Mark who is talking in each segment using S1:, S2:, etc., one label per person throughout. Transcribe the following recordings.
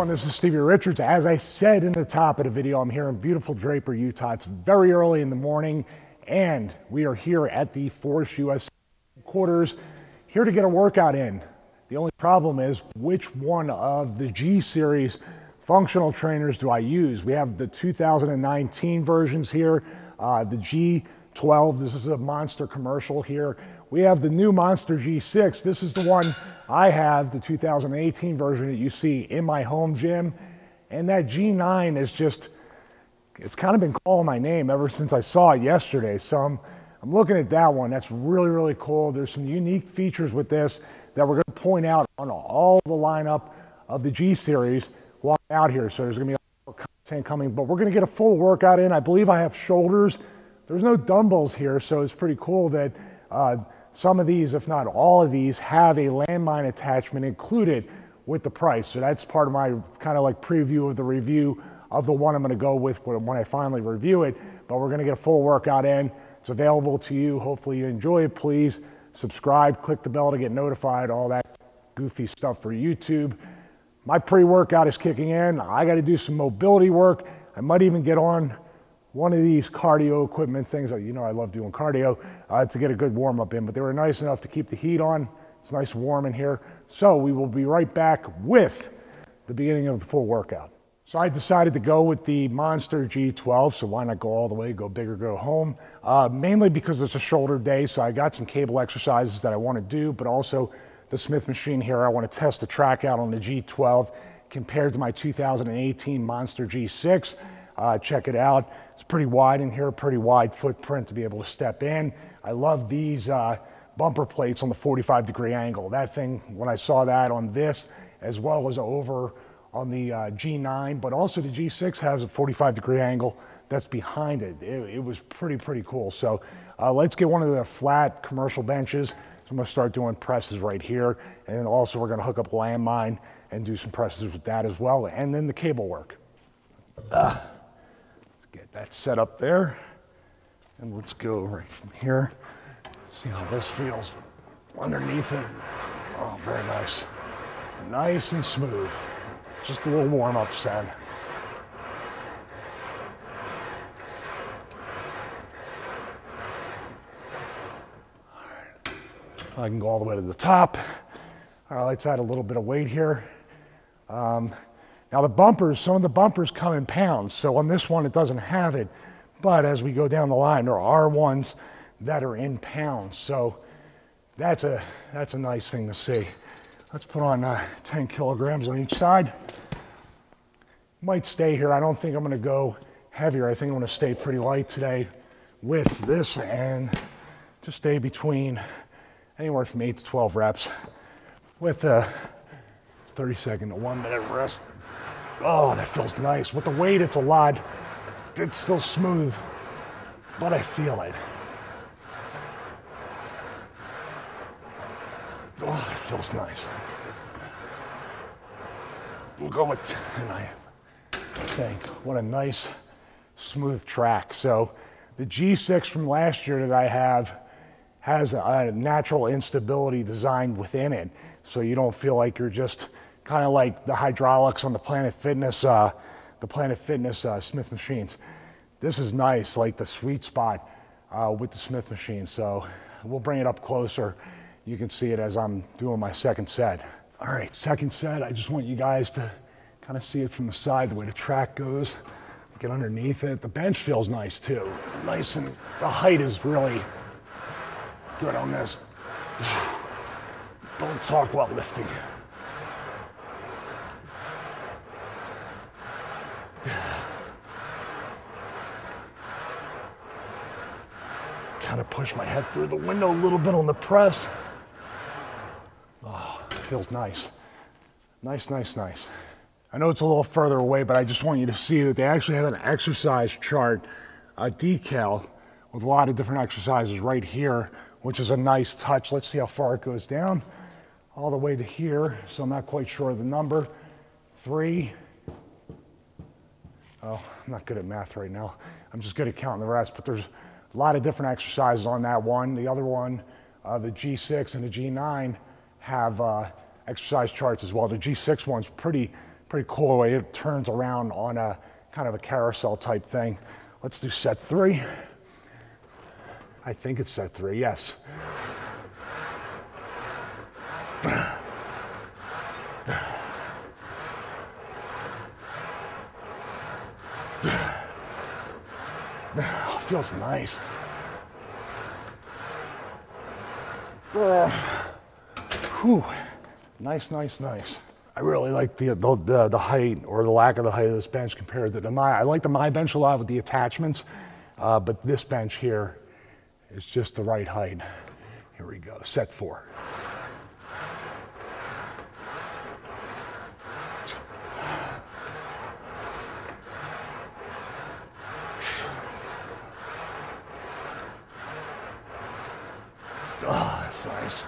S1: everyone, this is Stevie Richards. As I said in the top of the video, I'm here in beautiful Draper, Utah. It's very early in the morning, and we are here at the Force USA headquarters, here to get a workout in. The only problem is, which one of the G Series functional trainers do I use? We have the 2019 versions here, the G12, this is a Monster commercial here. We have the new Monster G6, this is the one I have, the 2018 version that you see in my home gym. And that G9 is just, it's kind of been calling my name ever since I saw it yesterday. So I'm looking at that one. That's really, really cool. There's some unique features with this that we're going to point out on all the lineup of the G Series while I'm out here. So there's going to be a lot of content coming, but we're going to get a full workout in. I believe I have shoulders. There's no dumbbells here, so it's pretty cool that some of these, if not all of these, have a landmine attachment included with the price. So that's part of my kind of like preview of the review of the one I'm going to go with when I finally review it. But we're going to get a full workout in. It's available to you. Hopefully you enjoy it. Please subscribe, click the bell to get notified, all that goofy stuff for YouTube. My pre-workout is kicking in. I got to do some mobility work. I might even get on one of these cardio equipment things. You know I love doing cardio to get a good warm-up in, but they were nice enough to keep the heat on. It's nice and warm in here. So we will be right back with the beginning of the full workout. So I decided to go with the Monster G12, so why not go all the way, go big or go home? Mainly because it's a shoulder day, so I got some cable exercises that I want to do, but also the Smith machine here, I want to test the track out on the G12 compared to my 2018 Monster G6. Check it out. It's pretty wide in here, pretty wide footprint to be able to step in. I love these bumper plates on the 45-degree angle. That thing, when I saw that on this, as well as over on the G9, but also the G6 has a 45-degree angle that's behind it. It was pretty cool. So let's get one of the flat commercial benches. So I'm gonna start doing presses right here. And then also we're gonna hook up a landmine and do some presses with that as well. And then the cable work. Get that set up there, and let's go right from here. See how this feels underneath it. Oh, very nice. Nice and smooth. Just a little warm-up set. I can go all the way to the top. All right, let's add a little bit of weight here. Now the bumpers, some of the bumpers come in pounds, so on this one it doesn't have it, but as we go down the line, there are ones that are in pounds, so that's a nice thing to see. Let's put on 10 kilograms on each side. Might stay here. I don't think I'm going to go heavier. I think I'm going to stay pretty light today with this and just stay between anywhere from 8 to 12 reps with a 30-second to 1 minute rest. Oh, that feels nice. With the weight, it's a lot. It's still smooth, but I feel it. Oh, that feels nice. We'll go with 10, I think. What a nice, smooth track. So the G6 from last year that I have has a natural instability designed within it, so you don't feel like you're just kind of like the hydraulics on the Planet Fitness, Smith machines. This is nice, like the sweet spot with the Smith machine. So we'll bring it up closer. You can see it as I'm doing my second set. All right, second set. I just want you guys to kind of see it from the side, the way the track goes. Get underneath it. The bench feels nice too. Nice, and the height is really good on this. Don't talk while lifting. Kind of push my head through the window a little bit on the press. Oh, it feels nice. Nice. I know it's a little further away, but I just want you to see that they actually have an exercise chart, a decal with a lot of different exercises right here, which is a nice touch. Let's see how far it goes down. All the way to here, so I'm not quite sure of the number. 3. Oh, I'm not good at math right now. I'm just good at counting the rest, but there's a lot of different exercises on that one. The other one, the G6 and the G9 have exercise charts as well. The G6 one's pretty Pretty cool way it turns around on a kind of a carousel type thing. Let's do set 3. I think it's set 3, yes. Feels nice. Whew. Nice, nice, nice. I really like the height or the lack of the height of this bench compared to the My. I like the My bench a lot with the attachments, but this bench here is just the right height. Here we go, set 4. Oh, that's nice.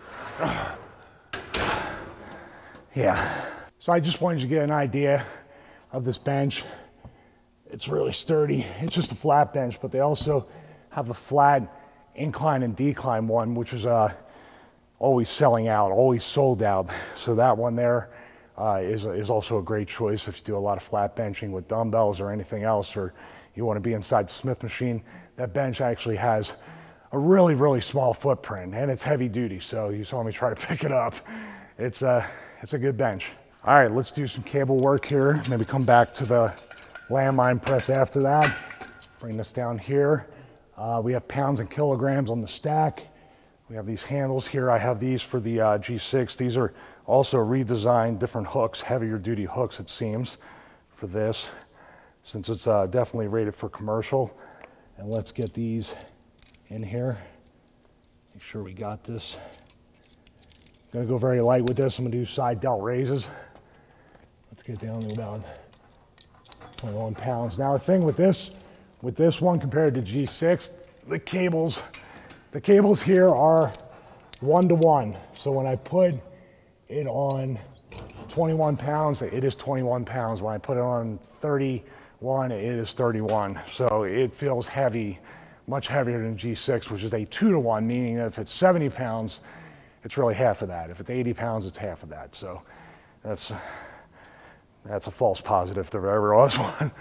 S1: Yeah. So I just wanted you to get an idea of this bench. It's really sturdy. It's just a flat bench, but they also have a flat incline and decline one, which is always selling out, always sold out. So that one there is also a great choice if you do a lot of flat benching with dumbbells or anything else, or you want to be inside the Smith machine. That bench actually has a really, really small footprint, and it's heavy duty, so you saw me try to pick it up. It's a good bench. All right, let's do some cable work here. Maybe come back to the landmine press after that. Bring this down here. We have pounds and kilograms on the stack. We have these handles here. I have these for the G6. These are also redesigned, different hooks, heavier duty hooks it seems, for this, since it's definitely rated for commercial. And let's get these in here. Make sure we got this. I'm gonna go very light with this. I'm gonna do side delt raises. Let's get down to about 21 pounds. Now the thing with this one compared to G6, the cables here are 1-to-1. So when I put it on 21 pounds, it is 21 pounds. When I put it on 31, it is 31. So it feels heavy, much heavier than G6, which is a 2-to-1, meaning that if it's 70 pounds, it's really half of that. If it's 80 pounds, it's half of that. So that's a false positive if there ever was one.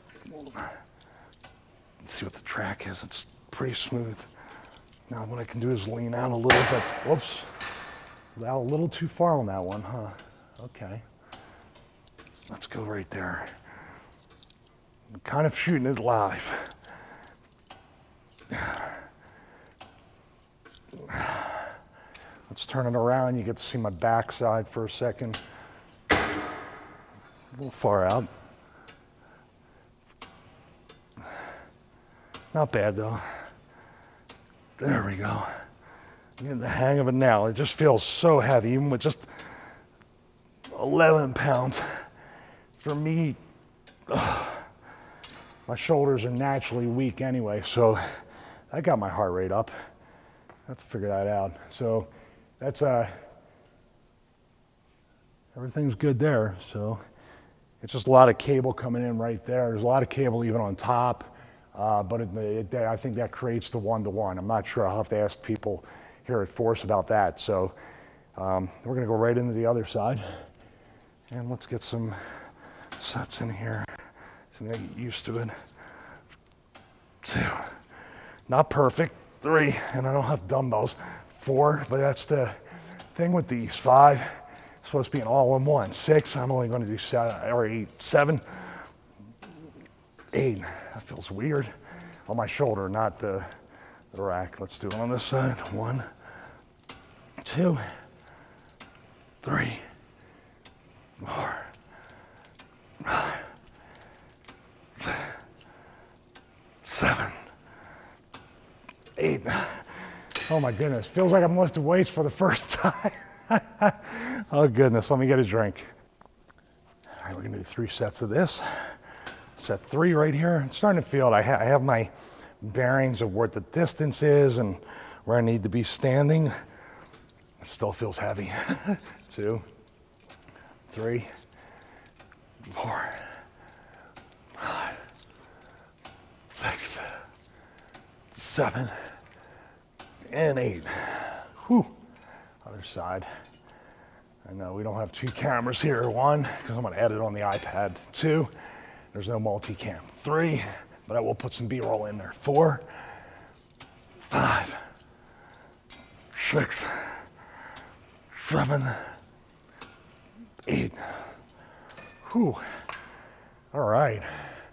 S1: Let's see what the track is. It's pretty smooth. Now what I can do is lean out a little bit. Whoops. Out a little too far on that one, huh? Okay. Let's go right there. I'm kind of shooting it live. Let's turn it around. You get to see my backside for a second. A little far out. Not bad though. There we go. I'm getting the hang of it now. It just feels so heavy, even with just 11 pounds. For me, my shoulders are naturally weak anyway, so I got my heart rate up. I have to figure that out. So that's everything's good there. So it's just a lot of cable coming in right there. There's a lot of cable even on top, but I think that creates the 1-to-1. I'm not sure. I'll have to ask people here at Force about that. So we're gonna go right into the other side, and let's get some sets in here so we get used to it. 2, not perfect. 3, and I don't have dumbbells. 4, but that's the thing with these. 5, supposed to be an all-in-one. 6, I'm only going to do 7 or 8. 7, 8. That feels weird on my shoulder, not the rack. Let's do it on this side. 1, 2, 3, 4, 5, 6, 7, 8. Oh my goodness, feels like I'm lifting weights for the first time. Oh goodness, let me get a drink. All right, we're gonna do 3 sets of this. Set 3 right here. I'm starting to feel it. I have my bearings of what the distance is and where I need to be standing. It still feels heavy. 2, 3, 4, 5, 6, 7, and 8. Whew. Other side. I know we don't have 2 cameras here. 1, because I'm going to edit on the iPad. 2, there's no multicam. 3, but I will put some B-roll in there. 4, 5, 6, 7, 8. Whew. All right.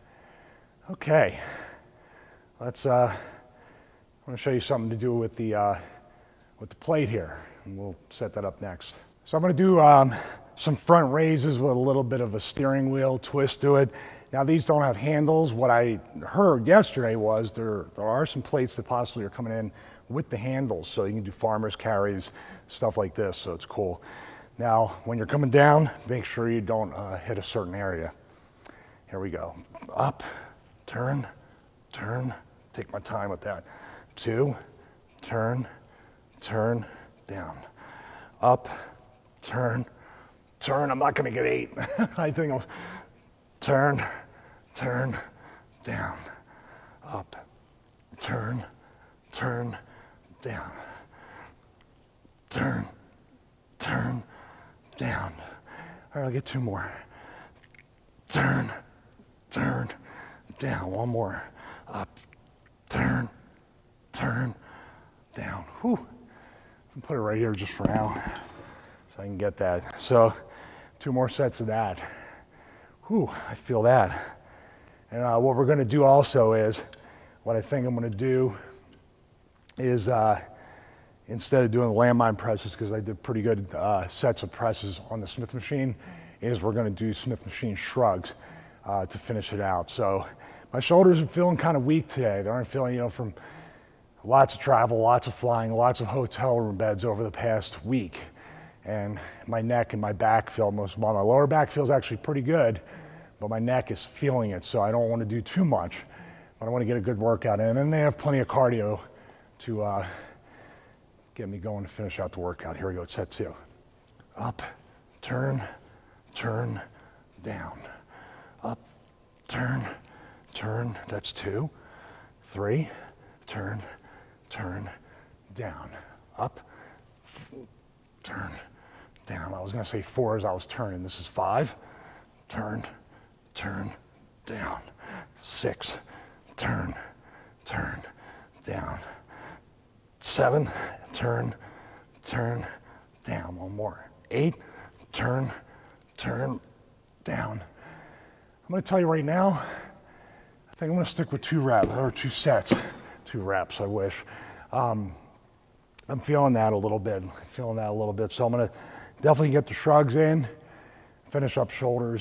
S1: Okay. Let's. I want to show you something to do with the plate here, and we'll set that up next. So I'm going to do some front raises with a little bit of a steering wheel twist to it. Now these don't have handles. What I heard yesterday was there are some plates that possibly are coming in with the handles, so you can do farmer's carries, stuff like this, so it's cool. Now, when you're coming down, make sure you don't hit a certain area. Here we go. Up, turn, turn. Take my time with that. 2, turn, turn, down. Up, turn, turn. I'm not going to get 8. I think I'll turn, turn, down. Up, turn, turn, down. Turn, turn, down. All right, I'll get 2 more. Turn, turn, down. 1 more. Up, turn, turn, down. Whew. I'll put it right here just for now so I can get that. So 2 more sets of that. Whew, I feel that. And what we're going to do also is, what I think I'm going to do is instead of doing landmine presses, because I did pretty good sets of presses on the Smith machine, is we're going to do Smith machine shrugs to finish it out. So my shoulders are feeling kind of weak today. They aren't feeling, you know, from lots of travel, lots of flying, lots of hotel room beds over the past week. And my neck and my back feel most, well, my lower back feels actually pretty good, but my neck is feeling it, so I don't want to do too much. But I want to get a good workout in, and they have plenty of cardio to get me going to finish out the workout. Here we go, set 2. Up, turn, turn, down. Up, turn, turn, that's 2. 3, turn, turn, down. Up, turn, down. I was going to say 4 as I was turning. This is 5, turn, turn, down. 6, turn, turn, down. 7, turn, turn, down. 1 more. 8, turn, turn, down. I'm going to tell you right now, I think I'm going to stick with 2 reps, or 2 sets. 2 reps, I wish. I'm feeling that a little bit. So I'm going to definitely get the shrugs in, finish up shoulders.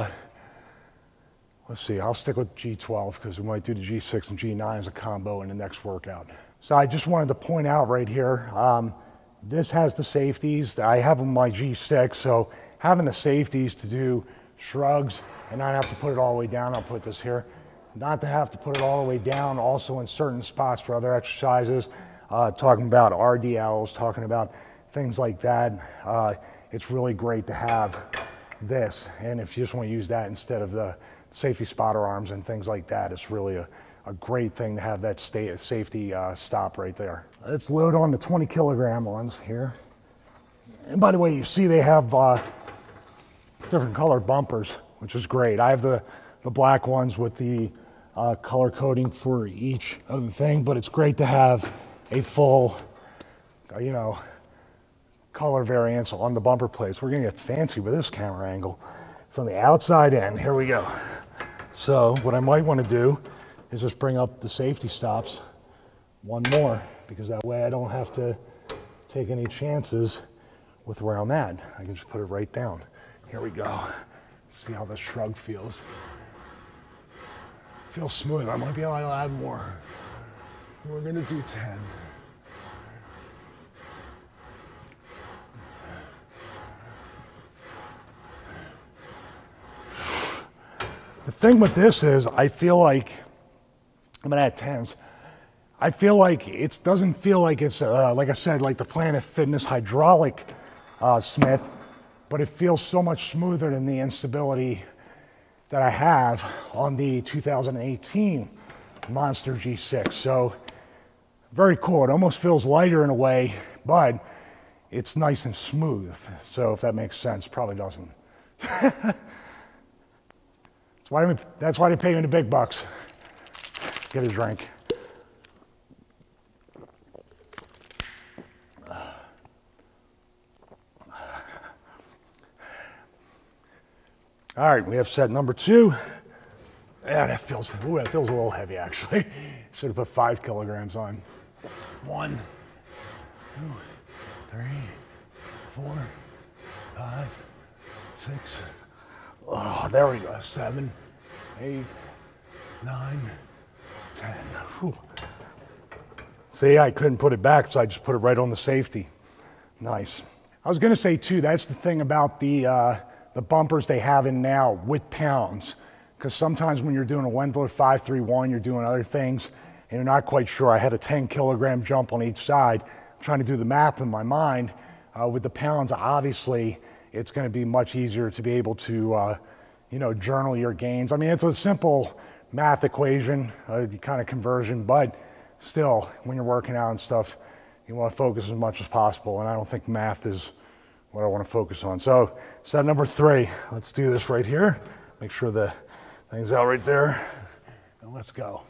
S1: Let's see, I'll stick with G12 because we might do the G6 and G9 as a combo in the next workout. So I just wanted to point out right here, this has the safeties. I have my G6, so having the safeties to do shrugs and not have to put it all the way down, I'll put this here, not to have to put it all the way down, also in certain spots for other exercises, talking about RDLs, talking about things like that. It's really great to have this, and if you just want to use that instead of the safety spotter arms and things like that, it's really a great thing to have that safety stop right there. Let's load on the 20 kilogram ones here. And by the way, you see they have different colored bumpers, which is great. I have the black ones with the color coding for each of the thing, but it's great to have a full, you know, color variance on the bumper plates. We're gonna get fancy with this camera angle. From the outside in, here we go. So what I might want to do is just bring up the safety stops 1 more, because that way I don't have to take any chances with where I'm at. I can just put it right down. Here we go. See how the shrug feels. Feels smooth. I might be able to add more. We're gonna do 10. The thing with this is, I feel like, I'm gonna add 10s. I feel like it doesn't feel like it's, like I said, like the Planet Fitness hydraulic Smith, but it feels so much smoother than the instability that I have on the 2018 Monster G6. So very cool. It almost feels lighter in a way, but it's nice and smooth. So if that makes sense, probably doesn't. That's why they pay me the big bucks. Get a drink. All right, we have set number 2. Yeah, that feels a little heavy actually. Should have put 5 kilograms on. 1, 2, 3, 4, 5, 6. Oh, there we go. 7, 8, 9, 10. Whew. See, I couldn't put it back, so I just put it right on the safety. Nice. I was going to say too, that's the thing about the bumpers they have in now with pounds, because sometimes when you're doing a Wendler 531, you're doing other things, and you're not quite sure. I had a 10 kilogram jump on each side. I'm trying to do the math in my mind. With the pounds, obviously, it's going to be much easier to be able to, journal your gains. I mean, it's a simple math equation, the kind of conversion, but still, when you're working out and stuff, you want to focus as much as possible, and I don't think math is what I want to focus on. So, set number 3, let's do this right here. Make sure the thing's out right there, and let's go.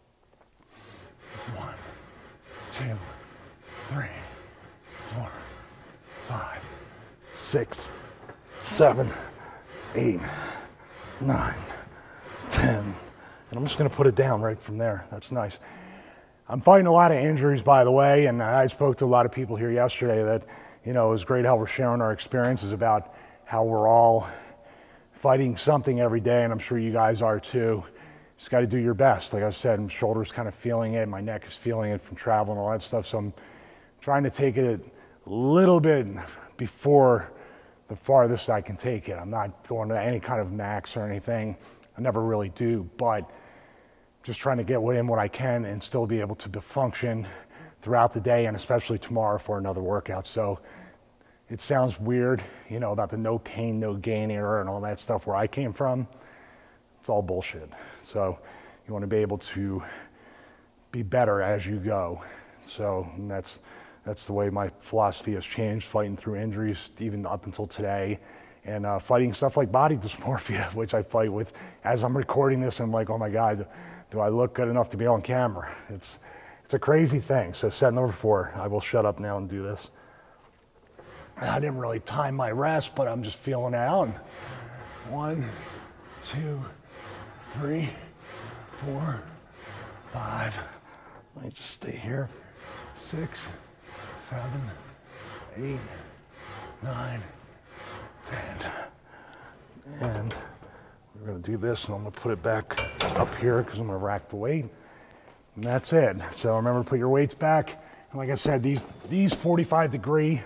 S1: 1, 2, 3, 4, 5, 6, 7, 8, 9, 10. And I'm just going to put it down right from there. That's nice. I'm fighting a lot of injuries, by the way, and I spoke to a lot of people here yesterday that, it was great how we're sharing our experiences about how we're all fighting something every day, and I'm sure you guys are too. Just got to do your best. Like I said, my shoulder's kind of feeling it, my neck is feeling it from traveling and all that stuff, so I'm trying to take it a little bit before the farthest I can take it. I'm not going to any kind of max or anything. I never really do, but just trying to get in what I can and still be able to function throughout the day, and especially tomorrow for another workout. So it sounds weird, about the no pain, no gain era and all that stuff where I came from. It's all bullshit. So you want to be able to be better as you go. So that's the way my philosophy has changed, fighting through injuries even up until today, and fighting stuff like body dysmorphia, which I fight with. As I'm recording this, I'm like, oh my God, do I look good enough to be on camera? It's a crazy thing. So set number 4, I will shut up now and do this. I didn't really time my rest, but I'm just feeling it out. 1, 2, 3, 4, 5. Let me just stay here. 6, 7, 8, 9, 10. And we're going to do this, and I'm going to put it back up here because I'm going to rack the weight. And that's it. So remember to put your weights back. And like I said, these 45 degree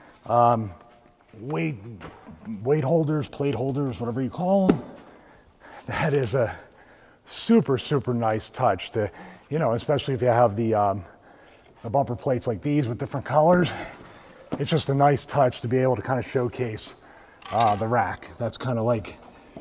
S1: weight holders, plate holders, whatever you call them, that is a super, super nice touch to, especially if you have the bumper plates like these with different colors. It's just a nice touch to be able to kind of showcase the rack. That's kind of like,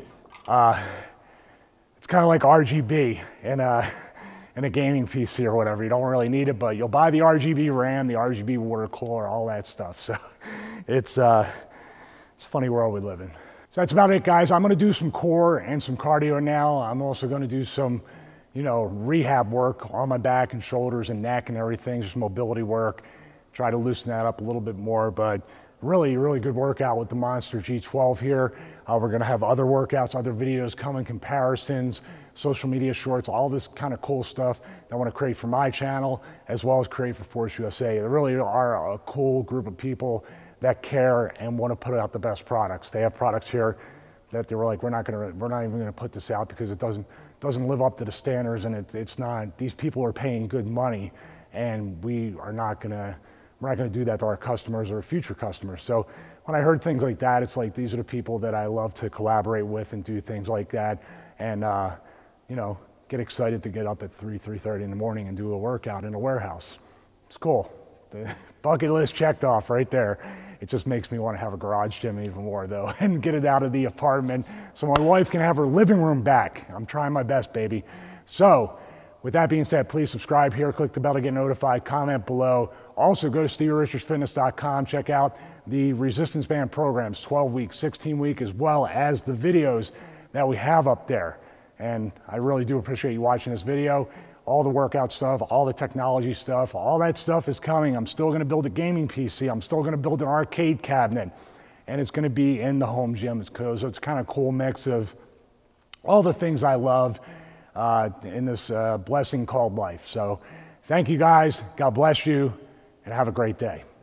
S1: it's kind of like RGB in a gaming PC or whatever. You don't really need it, but you'll buy the RGB RAM, the RGB water cooler, all that stuff. So it's a funny world we live in. So that's about it, guys. I'm gonna do some core and some cardio now. I'm also gonna do some, rehab work on my back and shoulders and neck and everything, just mobility work. Try to loosen that up a little bit more, but really, really good workout with the Monster G12 here. We're gonna have other workouts, other videos coming, comparisons, social media shorts, all this kind of cool stuff that I want to create for my channel, as well as create for Force USA. They really are a cool group of people that care and want to put out the best products. They have products here that they were like, we're not even gonna put this out because it doesn't live up to the standards, and it's not. These people are paying good money, and we're not gonna do that to our customers or future customers. So when I heard things like that, it's like, these are the people that I love to collaborate with and do things like that, and get excited to get up at 3:30 in the morning and do a workout in a warehouse. It's cool. The bucket list checked off right there. It just makes me want to have a garage gym even more though, and get it out of the apartment so my wife can have her living room back. I'm trying my best, baby. So With that being said, please subscribe here, click the bell to get notified, comment below. Also, go to SteveRichardsFitness.com, check out the resistance band programs, 12-week, 16-week, as well as the videos that we have up there. And I really do appreciate you watching this video. All the workout stuff, all the technology stuff, all that stuff is coming. I'm still gonna build a gaming PC. I'm still gonna build an arcade cabinet. And it's gonna be in the home gym. So it's kind of a cool mix of all the things I love in this blessing called life. So thank you guys, God bless you, and have a great day.